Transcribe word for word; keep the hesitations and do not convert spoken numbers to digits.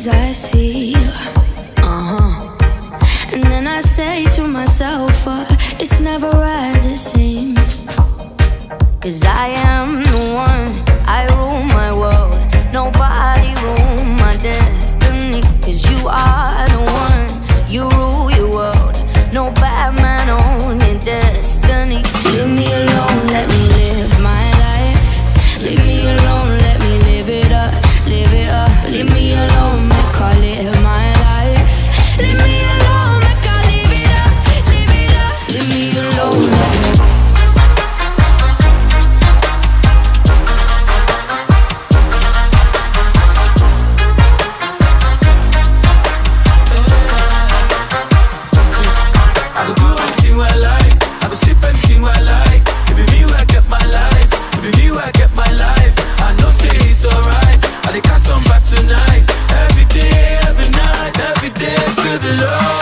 I see you. Uh-huh. And then I say to myself, uh, it's never as it seems. Cause I am the one, I rule my world. Nobody rule my destiny. Cause you are the one, you rule your world. No bad man on your destiny. Leave me alone, let me live my life. Leave me alone, let me live it up, live it up. Leave me alone, make I live my life. Leave me alone, make I live it up, live it up. Leave me alone, let me. Tonight, every day, every night, every day, feel the love.